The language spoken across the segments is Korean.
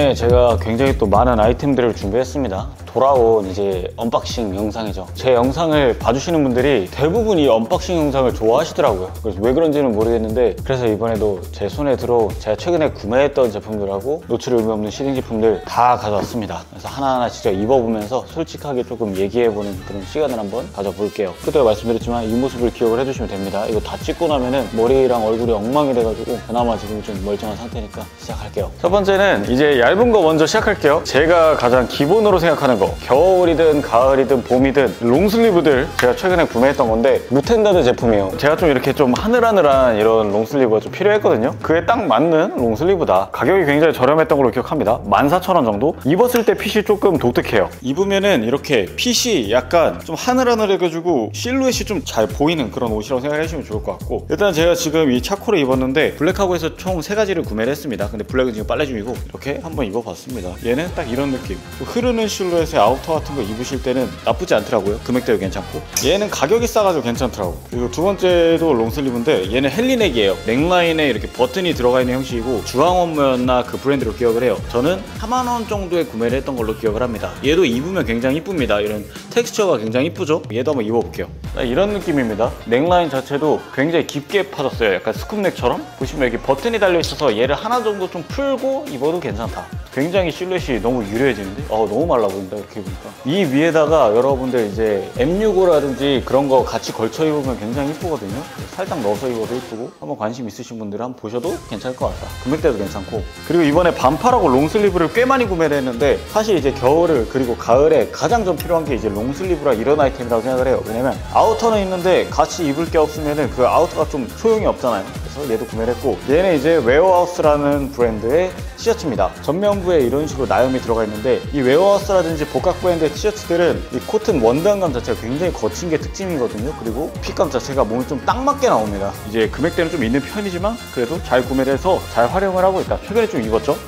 이번에 제가 굉장히 또 많은 아이템들을 준비했습니다. 돌아온 이제 언박싱 영상이죠. 제 영상을 봐주시는 분들이 대부분 이 언박싱 영상을 좋아하시더라고요. 그래서 왜 그런지는 모르겠는데, 그래서 이번에도 제 손에 들어온 제가 최근에 구매했던 제품들하고 노출 의미 없는 시딩 제품들 다 가져왔습니다. 그래서 하나하나 직접 입어보면서 솔직하게 조금 얘기해보는 그런 시간을 한번 가져볼게요. 그때도 말씀드렸지만 이 모습을 기억을 해주시면 됩니다. 이거 다 찍고 나면은 머리랑 얼굴이 엉망이 돼가지고 그나마 지금 좀 멀쩡한 상태니까 시작할게요. 첫 번째는 이제 얇은 거 먼저 시작할게요. 제가 가장 기본으로 생각하는 거, 겨울이든 가을이든 봄이든 롱슬리브들 제가 최근에 구매했던 건데 무텐다드 제품이에요. 제가 좀 이렇게 좀 하늘하늘한 이런 롱슬리브가 좀 필요했거든요. 그에 딱 맞는 롱슬리브다. 가격이 굉장히 저렴했던 걸로 기억합니다. 14,000원 정도? 입었을 때 핏이 조금 독특해요. 입으면은 이렇게 핏이 약간 좀 하늘하늘해가지고 실루엣이 좀 잘 보이는 그런 옷이라고 생각하시면 좋을 것 같고, 일단 제가 지금 이 차콜을 입었는데 블랙하고에서 총 3가지를 구매를 했습니다. 근데 블랙은 지금 빨래 중이고 이렇게 한번 입어봤습니다. 얘는 딱 이런 느낌. 흐르는 실루엣의 아우터 같은 거 입으실 때는 나쁘지 않더라고요. 금액대도 괜찮고. 얘는 가격이 싸가지고 괜찮더라고. 그리고 두 번째도 롱슬리브인데 얘는 헬리넥이에요. 넥라인에 이렇게 버튼이 들어가 있는 형식이고 중앙업무였나 그 브랜드로 기억을 해요. 저는 4만원 정도에 구매를 했던 걸로 기억을 합니다. 얘도 입으면 굉장히 이쁩니다. 이런 텍스처가 굉장히 이쁘죠? 얘도 한번 입어볼게요. 이런 느낌입니다. 넥라인 자체도 굉장히 깊게 파졌어요. 약간 스쿱넥처럼. 보시면 여기 버튼이 달려있어서 얘를 하나 정도 좀 풀고 입어도 괜찮다. 굉장히 실루엣이 너무 유려해지는데? 너무 말라 보인다 이렇게 보니까. 이 위에다가 여러분들 이제 M65라든지 그런 거 같이 걸쳐 입으면 굉장히 이쁘거든요. 살짝 넣어서 입어도 이쁘고, 한번 관심 있으신 분들은 한번 보셔도 괜찮을 것 같다. 금액대도 괜찮고. 그리고 이번에 반팔하고 롱슬리브를 꽤 많이 구매를 했는데, 사실 이제 겨울을 그리고 가을에 가장 좀 필요한 게 이제 롱슬리브라 이런 아이템이라고 생각을 해요. 왜냐면 아우터는 있는데 같이 입을 게 없으면은 그 아우터가 좀 소용이 없잖아요. 그래서 얘도 구매를 했고, 얘는 이제 웨어하우스라는 브랜드의 티셔츠입니다. 전면부에 이런 식으로 나염이 들어가 있는데, 이 웨어하우스라든지 복각 브랜드의 티셔츠들은 이 코튼 원단감 자체가 굉장히 거친 게 특징이거든요. 그리고 핏감 자체가 몸에 좀 딱 맞게 나옵니다. 이제 금액대는 좀 있는 편이지만 그래도 잘 구매를 해서 잘 활용을 하고 있다. 최근에 좀 입었죠?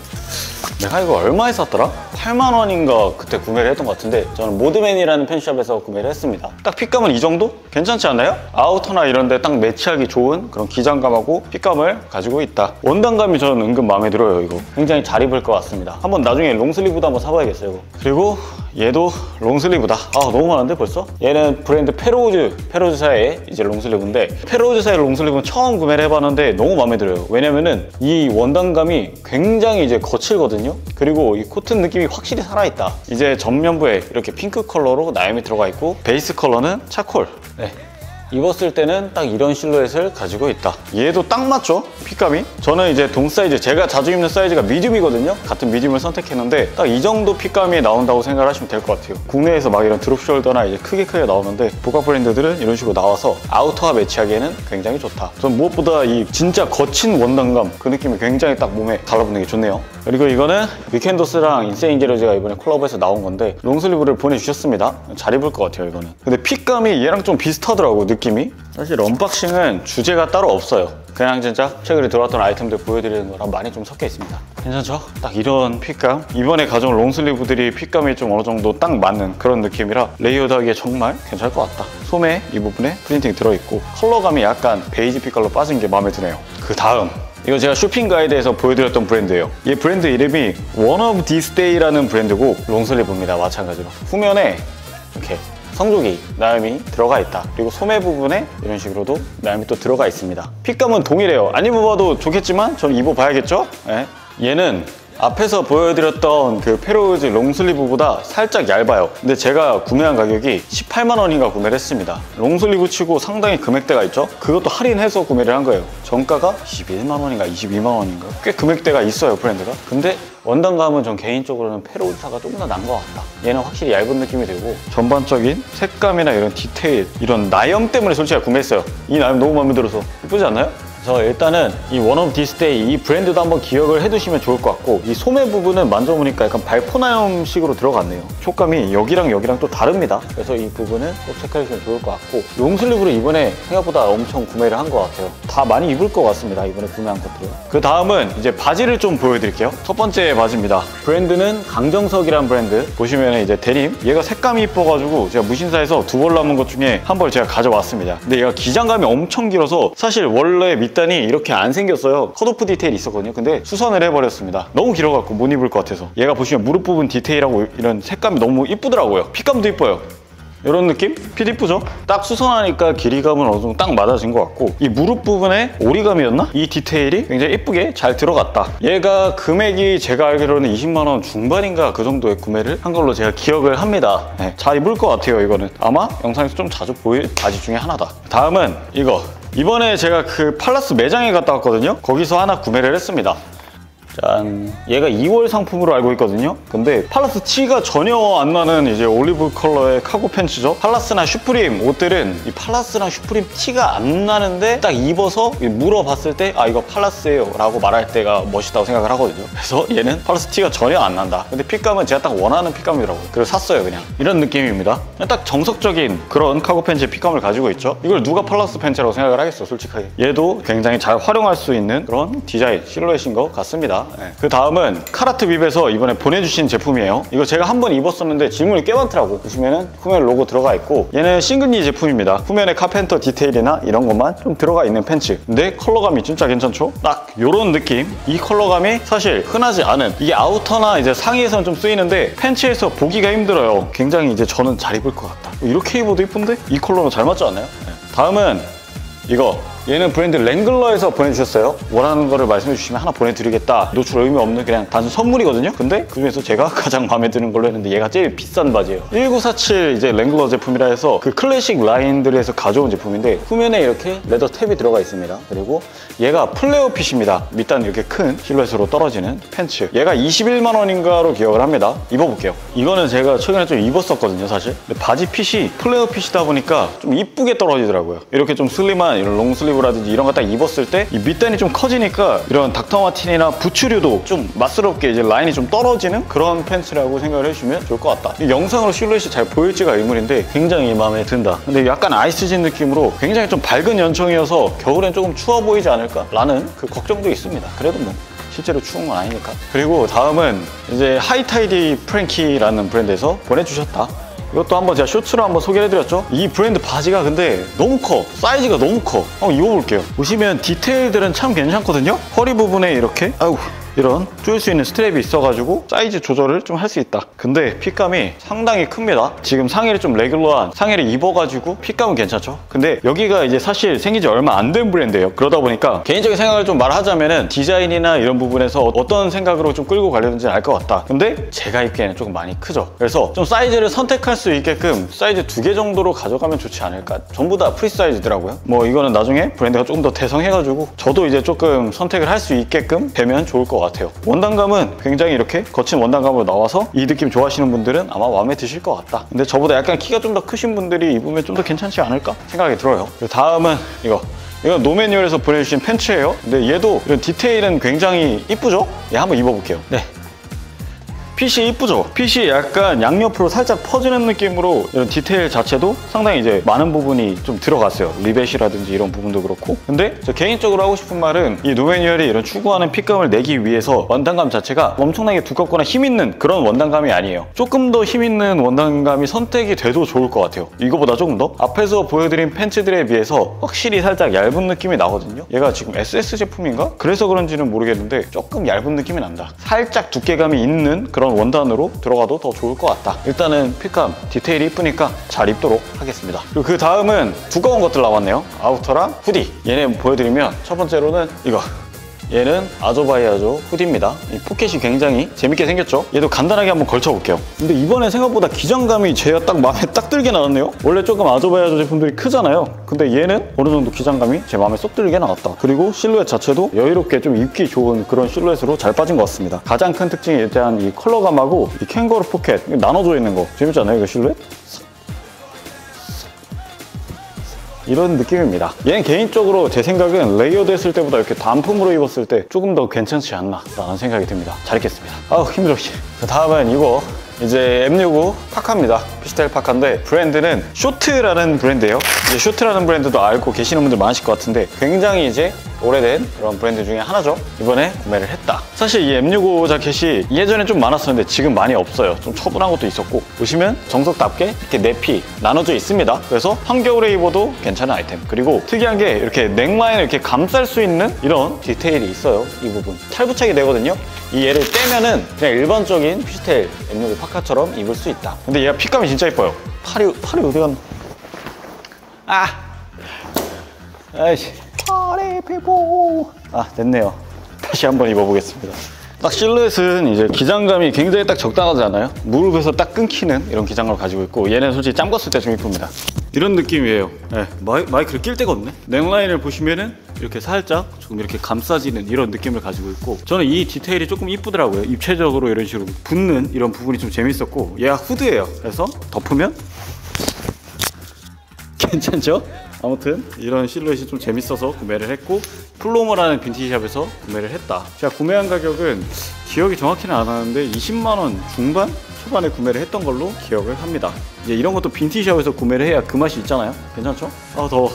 내가 이거 얼마에 샀더라? 8만원인가 그때 구매를 했던 것 같은데, 저는 모드맨이라는 펜샵에서 구매를 했습니다. 딱 핏감은 이 정도? 괜찮지 않나요? 아우터나 이런 데 딱 매치하기 좋은 그런 기장감하고 핏감을 가지고 있다. 원단감이 저는 은근 마음에 들어요. 이거 굉장히 잘 입을 것 같습니다. 한번 나중에 롱슬리브도 한번 사봐야겠어요. 이거. 그리고 얘도 롱슬리브다. 너무 많은데 벌써? 얘는 브랜드 페로우즈사의 이제 롱슬리브인데, 페로우즈사의 롱슬리브는 처음 구매를 해봤는데 너무 마음에 들어요. 왜냐면은 이 원단감이 굉장히 이제 거칠거든요. 그리고 이 코튼 느낌이 확실히 살아있다. 이제 전면부에 이렇게 핑크 컬러로 나염이 들어가 있고, 베이스 컬러는 차콜. 네. 입었을 때는 딱 이런 실루엣을 가지고 있다. 얘도 딱 맞죠? 핏감이? 저는 이제 동 사이즈, 제가 자주 입는 사이즈가 미디움이거든요. 같은 미디움을 선택했는데 딱 이 정도 핏감이 나온다고 생각을 하시면 될 것 같아요. 국내에서 막 이런 드롭 숄더나 이제 크게 나오는데, 복각 브랜드들은 이런 식으로 나와서 아우터와 매치하기에는 굉장히 좋다. 전 무엇보다 이 진짜 거친 원단감, 그 느낌이 굉장히 딱 몸에 달라붙는 게 좋네요. 그리고 이거는 위켄더스랑 인세인 게러지가 이번에 콜라보해서 나온 건데, 롱슬리브를 보내주셨습니다. 잘 입을 것 같아요, 이거는. 근데 핏감이 얘랑 좀 비슷하더라고, 느낌이. 사실 언박싱은 주제가 따로 없어요. 그냥 진짜 최근에 들어왔던 아이템들 보여드리는 거랑 많이 좀 섞여 있습니다. 괜찮죠? 딱 이런 핏감. 이번에 가져온 롱슬리브들이 핏감이 좀 어느 정도 딱 맞는 그런 느낌이라 레이어드하기에 정말 괜찮을 것 같다. 소매 이 부분에 프린팅 들어있고, 컬러감이 약간 베이지 핏깔로 빠진 게 마음에 드네요. 그 다음, 이거 제가 쇼핑 가이드에서 보여드렸던 브랜드예요. 이 브랜드 이름이 One of These Days라는 브랜드고, 롱슬리브입니다. 마찬가지로 후면에 이렇게 성조기 나염이 들어가 있다. 그리고 소매 부분에 이런 식으로도 나염이 또 들어가 있습니다. 핏감은 동일해요. 안 입어봐도 좋겠지만 저는 입어봐야겠죠? 네. 얘는 앞에서 보여드렸던 그 페로우즈 롱슬리브보다 살짝 얇아요. 근데 제가 구매한 가격이 18만원인가 구매를 했습니다. 롱슬리브 치고 상당히 금액대가 있죠? 그것도 할인해서 구매를 한 거예요. 정가가 21만원인가 22만원인가 꽤 금액대가 있어요, 브랜드가. 근데 원단감은 전 개인적으로는 페로우즈사가 조금 더 나은 것 같다. 얘는 확실히 얇은 느낌이 들고, 전반적인 색감이나 이런 디테일, 이런 나염 때문에 솔직히 구매했어요. 이 나염 너무 마음에 들어서. 예쁘지 않나요? 그래서 일단은 이 One of These Days 이 브랜드도 한번 기억을 해두시면 좋을 것 같고, 이 소매 부분은 만져보니까 약간 발포나염식으로 들어갔네요. 촉감이 여기랑 여기랑 또 다릅니다. 그래서 이 부분은 꼭 체크해주시면 좋을 것 같고, 롱슬리브를 이번에 생각보다 엄청 구매를 한 것 같아요. 다 많이 입을 것 같습니다, 이번에 구매한 것들은. 그 다음은 이제 바지를 좀 보여드릴게요. 첫 번째 바지입니다. 브랜드는 강정석이란 브랜드. 보시면 이제 데님, 얘가 색감이 이뻐가지고 제가 무신사에서 두 벌 남은 것 중에 한 벌 제가 가져왔습니다. 근데 얘가 기장감이 엄청 길어서 사실 원래 밑단 밑단이 이렇게 안 생겼어요. 컷오프 디테일이 있었거든요. 근데 수선을 해버렸습니다. 너무 길어갖고 못 입을 것 같아서. 얘가 보시면 무릎 부분 디테일하고 이런 색감이 너무 이쁘더라고요. 핏감도 이뻐요. 이런 느낌? 핏 이쁘죠? 딱 수선하니까 길이감은 어느 정도 딱 맞아진 것 같고, 이 무릎 부분에 오리감이었나? 이 디테일이 굉장히 이쁘게 잘 들어갔다. 얘가 금액이 제가 알기로는 20만 원 중반인가 그 정도에 구매를 한 걸로 제가 기억을 합니다. 네, 잘 입을 것 같아요. 이거는 아마 영상에서 좀 자주 보일 바지 중에 하나다. 다음은 이거. 이번에 제가 그 팔라스 매장에 갔다 왔거든요. 거기서 하나 구매를 했습니다. 짠. 얘가 2월 상품으로 알고 있거든요. 근데 팔라스 티가 전혀 안 나는 이제 올리브 컬러의 카고 팬츠죠. 팔라스나 슈프림 옷들은 이 팔라스랑 슈프림 티가 안 나는데 딱 입어서 물어봤을 때 아 이거 팔라스예요 라고 말할 때가 멋있다고 생각을 하거든요. 그래서 얘는 팔라스 티가 전혀 안 난다. 근데 핏감은 제가 딱 원하는 핏감이더라고요. 그래서 샀어요. 그냥 이런 느낌입니다. 그냥 딱 정석적인 그런 카고 팬츠의 핏감을 가지고 있죠. 이걸 누가 팔라스 팬츠라고 생각을 하겠어, 솔직하게. 얘도 굉장히 잘 활용할 수 있는 그런 디자인, 실루엣인 것 같습니다. 네. 그 다음은 카라트 빕에서 이번에 보내주신 제품이에요. 이거 제가 한번 입었었는데 질문이 꽤 많더라고요. 보시면은 후면 로고 들어가 있고, 얘는 싱글니 제품입니다. 후면에 카펜터 디테일이나 이런 것만 좀 들어가 있는 팬츠. 근데 컬러감이 진짜 괜찮죠? 딱 요런 느낌. 이 컬러감이 사실 흔하지 않은, 이게 아우터나 이제 상의에서는 좀 쓰이는데 팬츠에서 보기가 힘들어요. 굉장히 이제 저는 잘 입을 것 같다. 이렇게 입어도 이쁜데 이 컬러는 잘 맞지 않나요? 네. 다음은 이거. 얘는 브랜드 랭글러에서 보내주셨어요. 원하는 거를 말씀해 주시면 하나 보내드리겠다. 노출 의미 없는 그냥 단순 선물이거든요. 근데 그중에서 제가 가장 마음에 드는 걸로 했는데 얘가 제일 비싼 바지예요. 1947 이제 랭글러 제품이라 해서 그 클래식 라인들에서 가져온 제품인데, 후면에 이렇게 레더 탭이 들어가 있습니다. 그리고 얘가 플레어 핏입니다. 밑단 이렇게 큰 실루엣으로 떨어지는 팬츠. 얘가 21만 원인가로 기억을 합니다. 입어볼게요. 이거는 제가 최근에 좀 입었었거든요, 사실. 근데 바지 핏이 플레어 핏이다 보니까 좀 이쁘게 떨어지더라고요. 이렇게 좀 슬림한 이런 롱슬리브 라든지 이런 거 딱 입었을 때 이 밑단이 좀 커지니까 이런 닥터 마틴이나 부츠류도 좀 맛스럽게 이제 라인이 좀 떨어지는 그런 팬츠라고 생각을 해주시면 좋을 것 같다. 이 영상으로 실루엣이 잘 보일지가 의문인데 굉장히 마음에 든다. 근데 약간 아이스진 느낌으로 굉장히 좀 밝은 연청이어서 겨울엔 조금 추워 보이지 않을까? 라는 그 걱정도 있습니다. 그래도 뭐 실제로 추운 건 아니니까. 그리고 다음은 이제 하이타이디 프랭키라는 브랜드에서 보내주셨다. 이것도 한번 제가 쇼츠로 한번 소개를 해드렸죠. 이 브랜드 바지가 근데 너무 커. 사이즈가 너무 커. 한번 입어볼게요. 보시면 디테일들은 참 괜찮거든요. 허리 부분에 이렇게 아이고 이런 조일 수 있는 스트랩이 있어가지고 사이즈 조절을 좀 할 수 있다. 근데 핏감이 상당히 큽니다. 지금 상의를 좀 레귤러한 상의를 입어가지고 핏감은 괜찮죠. 근데 여기가 이제 사실 생긴 지 얼마 안 된 브랜드예요. 그러다 보니까 개인적인 생각을 좀 말하자면은 디자인이나 이런 부분에서 어떤 생각으로 좀 끌고 가려는지는 알 것 같다. 근데 제가 입기에는 조금 많이 크죠. 그래서 좀 사이즈를 선택할 수 있게끔 사이즈 2개 정도로 가져가면 좋지 않을까. 전부 다 프리 사이즈더라고요. 뭐 이거는 나중에 브랜드가 조금 더 대성해가지고 저도 이제 조금 선택을 할 수 있게끔 되면 좋을 것 같아요. 원단감은 굉장히 이렇게 거친 원단감으로 나와서 이 느낌 좋아하시는 분들은 아마 마음에 드실 것 같다. 근데 저보다 약간 키가 좀 더 크신 분들이 입으면 좀 더 괜찮지 않을까 생각이 들어요. 그리고 다음은 이거 노매뉴얼에서 보내주신 팬츠예요. 근데 얘도 이런 디테일은 굉장히 이쁘죠? 얘 한번 입어볼게요. 네. 핏이 이쁘죠? 핏이 약간 양옆으로 살짝 퍼지는 느낌으로 이런 디테일 자체도 상당히 이제 많은 부분이 좀 들어갔어요. 리벳이라든지 이런 부분도 그렇고. 근데 저 개인적으로 하고 싶은 말은 이 노매뉴얼이 이런 추구하는 핏감을 내기 위해서 원단감 자체가 엄청나게 두껍거나 힘있는 그런 원단감이 아니에요. 조금 더 힘있는 원단감이 선택이 돼도 좋을 것 같아요. 이거보다 조금 더. 앞에서 보여드린 팬츠들에 비해서 확실히 살짝 얇은 느낌이 나거든요. 얘가 지금 SS 제품인가? 그래서 그런지는 모르겠는데 조금 얇은 느낌이 난다. 살짝 두께감이 있는 그런 원단으로 들어가도 더 좋을 것 같다. 일단은 핏감, 디테일이 이쁘니까 잘 입도록 하겠습니다. 그리고 그 다음은 두꺼운 것들 나왔네요. 아우터랑 후디. 얘네 보여드리면 첫 번째로는 이거. 얘는 아조바이아조 후디입니다. 이 포켓이 굉장히 재밌게 생겼죠? 얘도 간단하게 한번 걸쳐볼게요. 근데 이번에 생각보다 기장감이 제가 딱 마음에 딱 들게 나왔네요? 원래 조금 아조바이아조 제품들이 크잖아요. 근데 얘는 어느 정도 기장감이 제 마음에 쏙 들게 나왔다. 그리고 실루엣 자체도 여유롭게 좀 입기 좋은 그런 실루엣으로 잘 빠진 것 같습니다. 가장 큰 특징이 일단 이 컬러감하고 이 캥거루 포켓 나눠져 있는 거 재밌지 않나요? 이거 실루엣? 이런 느낌입니다. 얘는 개인적으로 제 생각은 레이어드 했을 때보다 이렇게 단품으로 입었을 때 조금 더 괜찮지 않나 라는 생각이 듭니다. 잘 입겠습니다. 아우 힘들어. 그 다음은 이거 이제 M65 파카입니다. 피스텔 파카인데 브랜드는 쇼트라는 브랜드예요. 이제 쇼트라는 브랜드도 알고 계시는 분들 많으실 것 같은데 굉장히 이제 오래된 그런 브랜드 중에 하나죠. 이번에 구매를 했다. 사실 이 M65 자켓이 예전에 좀 많았었는데 지금 많이 없어요. 좀 처분한 것도 있었고, 보시면 정석답게 이렇게 내피 나눠져 있습니다. 그래서 한겨울에 입어도 괜찮은 아이템. 그리고 특이한 게 이렇게 넥라인을 이렇게 감쌀 수 있는 이런 디테일이 있어요. 이 부분 탈부착이 되거든요. 이 얘를 떼면은 그냥 일반적인 피스텔 M65 파카처럼 입을 수 있다. 근데 얘가 핏감이 진짜 예뻐요. 팔이 어디 갔나? 아이씨, 팔이 피부. 됐네요. 다시 한번 입어보겠습니다. 딱 실루엣은 이제 기장감이 굉장히 딱 적당하잖아요. 무릎에서 딱 끊기는 이런 기장감을 가지고 있고, 얘는 솔직히 짬갔을 때 좀 이쁩니다. 이런 느낌이에요. 네, 마이크를 낄 데가 없네. 넥라인을 보시면은 이렇게 살짝 조금 이렇게 감싸지는 이런 느낌을 가지고 있고, 저는 이 디테일이 조금 이쁘더라고요. 입체적으로 이런 식으로 붙는 이런 부분이 좀 재밌었고, 얘가 후드예요. 그래서 덮으면 괜찮죠? 아무튼 이런 실루엣이 좀 재밌어서 구매를 했고, 플로머라는 빈티지샵에서 구매를 했다. 제가 구매한 가격은 기억이 정확히는 안 나는데 20만원 중반? 초반에 구매를 했던 걸로 기억을 합니다. 이제 이런 것도 빈티지샵에서 구매를 해야 그 맛이 있잖아요. 괜찮죠? 더워.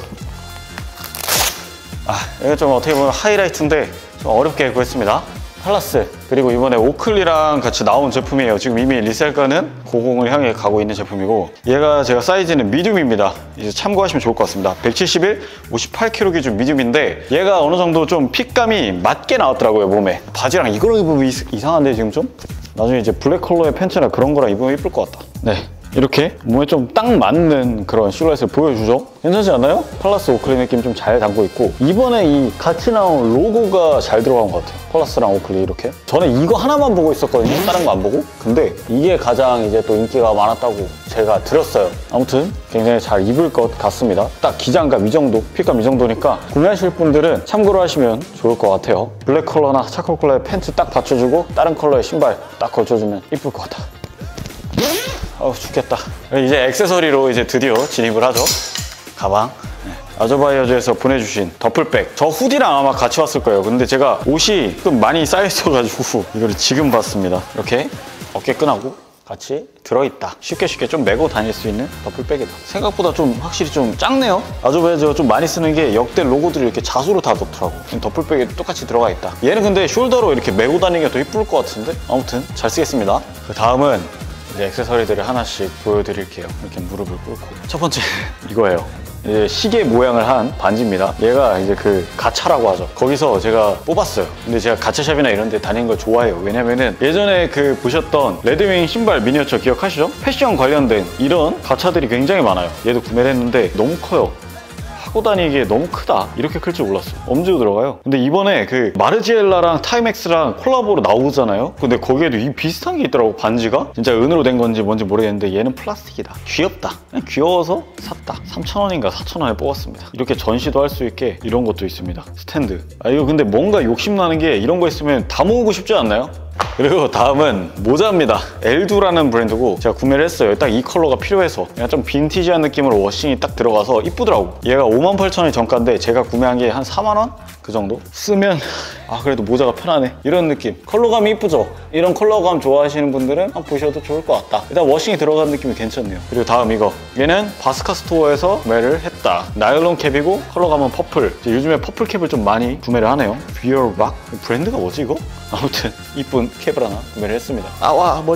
이거 좀 어떻게 보면 하이라이트인데 좀 어렵게 구했습니다. 팔라스, 그리고 이번에 오클리랑 같이 나온 제품이에요. 지금 이미 리셀가는 고공을 향해 가고 있는 제품이고, 얘가 제가 사이즈는 미디움입니다. 이제 참고하시면 좋을 것 같습니다. 171, 58kg 기준 미디움인데, 얘가 어느 정도 좀 핏감이 맞게 나왔더라고요, 몸에. 바지랑 이걸 입으면 이상한데 지금 좀? 나중에 이제 블랙 컬러의 팬츠나 그런 거랑 입으면 이쁠 것 같다. 네, 이렇게 몸에 좀 딱 맞는 그런 실루엣을 보여주죠. 괜찮지 않나요? 팔라스 오클리 느낌 좀 잘 담고 있고, 이번에 이 같이 나온 로고가 잘 들어간 것 같아요. 팔라스랑 오클리 이렇게. 저는 이거 하나만 보고 있었거든요. 다른 거 안 보고. 근데 이게 가장 이제 또 인기가 많았다고 제가 들었어요. 아무튼 굉장히 잘 입을 것 같습니다. 딱 기장감 이 정도, 핏감 이 정도니까 구매하실 분들은 참고로 하시면 좋을 것 같아요. 블랙 컬러나 차콜 컬러의 팬츠 딱 받쳐주고 다른 컬러의 신발 딱 걸쳐주면 이쁠 것 같아. 죽겠다. 이제 액세서리로 이제 드디어 진입을 하죠. 가방. 아저바이어즈에서 보내주신 더플백. 저 후디랑 아마 같이 왔을 거예요. 근데 제가 옷이 좀 많이 쌓여있어가지고 이거를 지금 봤습니다. 이렇게 어깨끈하고 같이 들어있다. 쉽게 좀 메고 다닐 수 있는 더플백이다. 생각보다 좀 확실히 좀 작네요. 아저바이어즈가 좀 많이 쓰는 게 역대 로고들이 이렇게 자수로 다 넣더라고. 더플백에 똑같이 들어가 있다. 얘는 근데 숄더로 이렇게 메고 다니기가 더 이쁠 것 같은데? 아무튼 잘 쓰겠습니다. 그 다음은 이제 액세서리들을 하나씩 보여드릴게요. 이렇게 무릎을 꿇고. 첫 번째 이거예요. 이제 시계 모양을 한 반지입니다. 얘가 이제 그 가차라고 하죠. 거기서 제가 뽑았어요. 근데 제가 가차샵이나 이런 데 다니는 걸 좋아해요. 왜냐면은 예전에 그 보셨던 레드윙 신발 미니어처 기억하시죠? 패션 관련된 이런 가차들이 굉장히 많아요. 얘도 구매를 했는데 너무 커요. 하고 다니기에 너무 크다. 이렇게 클 줄 몰랐어. 엄지도 들어가요. 근데 이번에 그 마르지엘라랑 타이맥스랑 콜라보로 나오잖아요. 근데 거기에도 이 비슷한 게 있더라고. 반지가 진짜 은으로 된 건지 뭔지 모르겠는데 얘는 플라스틱이다. 귀엽다. 그냥 귀여워서 샀다. 3,000원인가 4,000원에 뽑았습니다. 이렇게 전시도 할 수 있게 이런 것도 있습니다. 스탠드. 이거 근데 뭔가 욕심나는 게 이런 거 있으면 다 모으고 싶지 않나요? 그리고 다음은 모자입니다. 엘두라는 브랜드고 제가 구매를 했어요. 딱 이 컬러가 필요해서. 그냥 좀 빈티지한 느낌으로 워싱이 딱 들어가서 이쁘더라고. 얘가 58,000원이 정가인데 제가 구매한 게 한 4만원? 그 정도? 쓰면 그래도 모자가 편하네. 이런 느낌. 컬러감이 이쁘죠? 이런 컬러감 좋아하시는 분들은 한번 보셔도 좋을 것 같다. 일단 워싱이 들어간 느낌이 괜찮네요. 그리고 다음 이거. 얘는 바스카 스토어에서 구매를 했다. 나일론 캡이고 컬러감은 퍼플. 요즘에 퍼플 캡을 좀 많이 구매를 하네요. 비어박? 브랜드가 뭐지 이거? 아무튼 이쁜 캡을 하나 구매를 했습니다. 머리.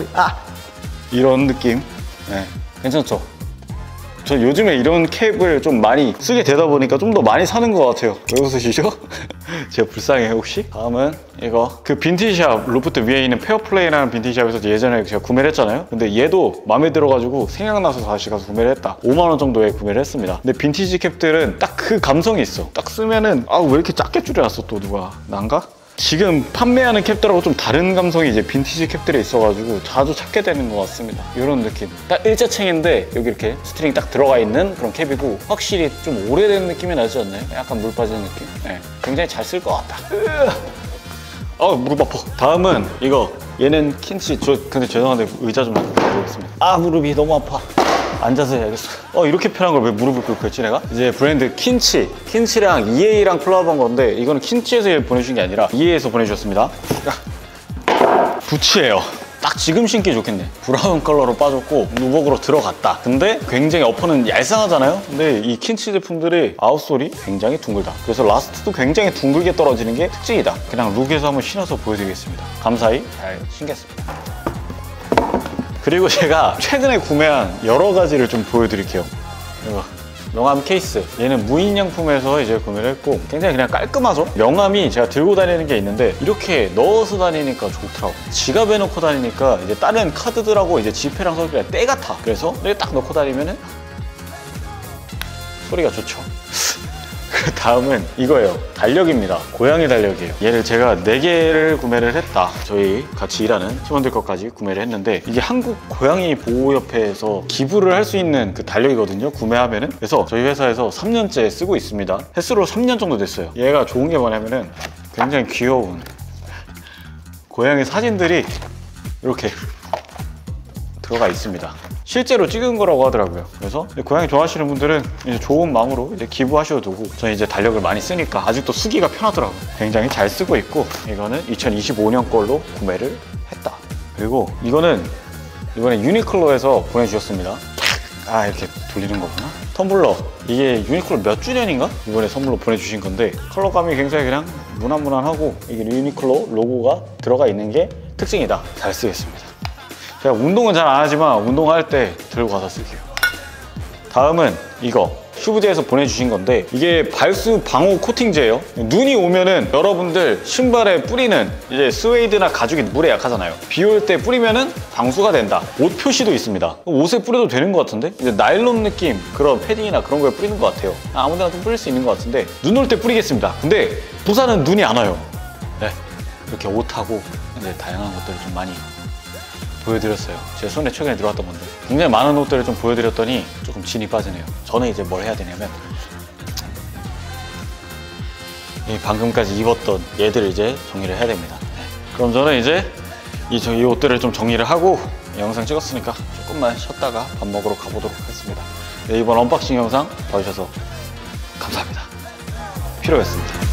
이런 느낌. 네, 괜찮죠? 저 요즘에 이런 캡을 좀 많이 쓰게 되다 보니까 좀 더 많이 사는 것 같아요. 왜 웃으시죠? 제가 불쌍해요 혹시? 다음은 이거 그 빈티지샵 로프트 위에 있는 페어플레이라는 빈티지샵에서 예전에 제가 구매를 했잖아요. 근데 얘도 마음에 들어가지고 생각나서 다시 가서 구매를 했다. 5만원 정도에 구매를 했습니다. 근데 빈티지 캡들은 딱 그 감성이 있어. 딱 쓰면은 왜 이렇게 작게 줄여놨어 또 누가? 난가? 지금 판매하는 캡들하고 좀 다른 감성이 이제 빈티지 캡들에 있어가지고 자주 찾게 되는 것 같습니다. 이런 느낌. 딱 일자챙인데 여기 이렇게 스트링 딱 들어가 있는 그런 캡이고 확실히 좀 오래된 느낌이 나지 않나요? 약간 물 빠지는 느낌? 네, 굉장히 잘 쓸 것 같다. 무릎 아파. 다음은 이거. 얘는 킨치. 근데 죄송한데 의자 좀 바꿔보겠습니다. 무릎이 너무 아파. 앉아서 해야겠어. 이렇게 편한 걸 왜 무릎을 꿇고 했지 내가? 이제 브랜드 킨치랑 EA랑 콜라보한 건데 이거는 킨치에서 보내주신 게 아니라 EA에서 보내주셨습니다. 부츠예요. 딱 지금 신기 좋겠네. 브라운 컬러로 빠졌고 누벅으로 들어갔다. 근데 굉장히 어퍼는 얄쌍하잖아요. 근데 이 킨치 제품들이 아웃솔이 굉장히 둥글다. 그래서 라스트도 굉장히 둥글게 떨어지는 게 특징이다. 그냥 룩에서 한번 신어서 보여드리겠습니다. 감사히 잘 신겠습니다. 그리고 제가 최근에 구매한 여러 가지를 좀 보여드릴게요. 이거 명암 케이스, 얘는 무인양품에서 이제 구매를 했고 굉장히 그냥 깔끔하죠? 명암이 제가 들고 다니는 게 있는데 이렇게 넣어서 다니니까 좋더라고. 지갑에 넣고 다니니까 이제 다른 카드들하고 이제 지폐랑 섞이면 때 같아. 그래서 이렇게 딱 넣고 다니면은 소리가 좋죠. 그 다음은 이거예요. 달력입니다. 고양이 달력이에요. 얘를 제가 4개를 구매를 했다. 저희 같이 일하는 팀원들 것까지 구매를 했는데 이게 한국 고양이 보호협회에서 기부를 할 수 있는 그 달력이거든요. 구매하면은. 그래서 저희 회사에서 3년째 쓰고 있습니다. 횟수로 3년 정도 됐어요. 얘가 좋은 게 뭐냐면은 굉장히 귀여운 고양이 사진들이 이렇게 들어가 있습니다. 실제로 찍은 거라고 하더라고요. 그래서 고양이 좋아하시는 분들은 이제 좋은 마음으로 이제 기부하셔도 되고, 저는 이제 달력을 많이 쓰니까 아직도 쓰기가 편하더라고요. 굉장히 잘 쓰고 있고, 이거는 2025년 걸로 구매를 했다. 그리고 이거는 이번에 유니클로에서 보내주셨습니다. 이렇게 돌리는 거구나. 텀블러. 이게 유니클로 몇 주년인가? 이번에 선물로 보내주신 건데 컬러감이 굉장히 그냥 무난무난하고 이게 유니클로 로고가 들어가 있는 게 특징이다. 잘 쓰겠습니다. 제가 운동은 잘 안 하지만 운동할 때 들고 가서 쓸게요. 다음은 이거 슈브제에서 보내주신 건데 이게 발수 방호 코팅제예요. 눈이 오면은 여러분들 신발에 뿌리는 이제 스웨이드나 가죽이 물에 약하잖아요. 비 올 때 뿌리면은 방수가 된다. 옷 표시도 있습니다. 옷에 뿌려도 되는 것 같은데 이제 나일론 느낌 그런 패딩이나 그런 거에 뿌리는 것 같아요. 아무데나 좀 뿌릴 수 있는 것 같은데 눈 올 때 뿌리겠습니다. 근데 부산은 눈이 안 와요. 네, 이렇게 옷하고 이제 다양한 것들을 좀 많이 보여드렸어요. 제 손에 최근에 들어왔던 건데 굉장히 많은 옷들을 좀 보여드렸더니 조금 진이 빠지네요. 저는 이제 뭘 해야 되냐면 이 방금까지 입었던 얘들을 이제 정리를 해야 됩니다. 네. 그럼 저는 이제 이 옷들을 좀 정리를 하고 영상 찍었으니까 조금만 쉬었다가 밥 먹으러 가보도록 하겠습니다. 네, 이번 언박싱 영상 봐주셔서 감사합니다. 필요했습니다.